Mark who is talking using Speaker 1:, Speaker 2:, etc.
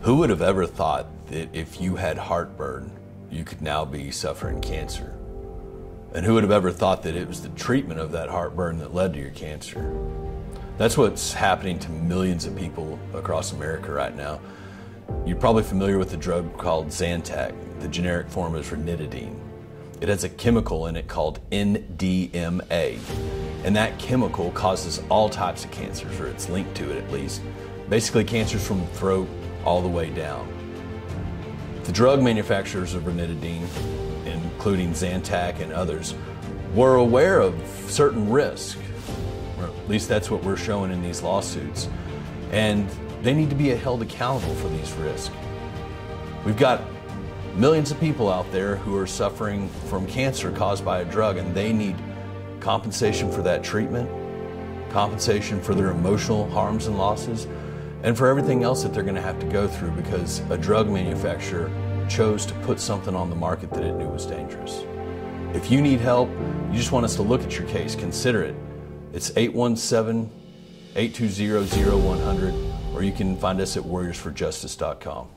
Speaker 1: Who would have ever thought that if you had heartburn, you could now be suffering cancer? And who would have ever thought that it was the treatment of that heartburn that led to your cancer? That's what's happening to millions of people across America right now. You're probably familiar with the drug called Zantac. The generic form is ranitidine. It has a chemical in it called NDMA. And that chemical causes all types of cancers, or it's linked to it at least. Basically cancers from the throat all the way down. The drug manufacturers of ranitidine, including Zantac and others, were aware of certain risks. Or at least that's what we're showing in these lawsuits. And they need to be held accountable for these risks. We've got millions of people out there who are suffering from cancer caused by a drug, and they need compensation for that treatment, compensation for their emotional harms and losses, and for everything else that they're going to have to go through because a drug manufacturer chose to put something on the market that it knew was dangerous. If you need help, you just want us to look at your case, consider it. It's 817-820-0100, or you can find us at warriorsforjustice.com.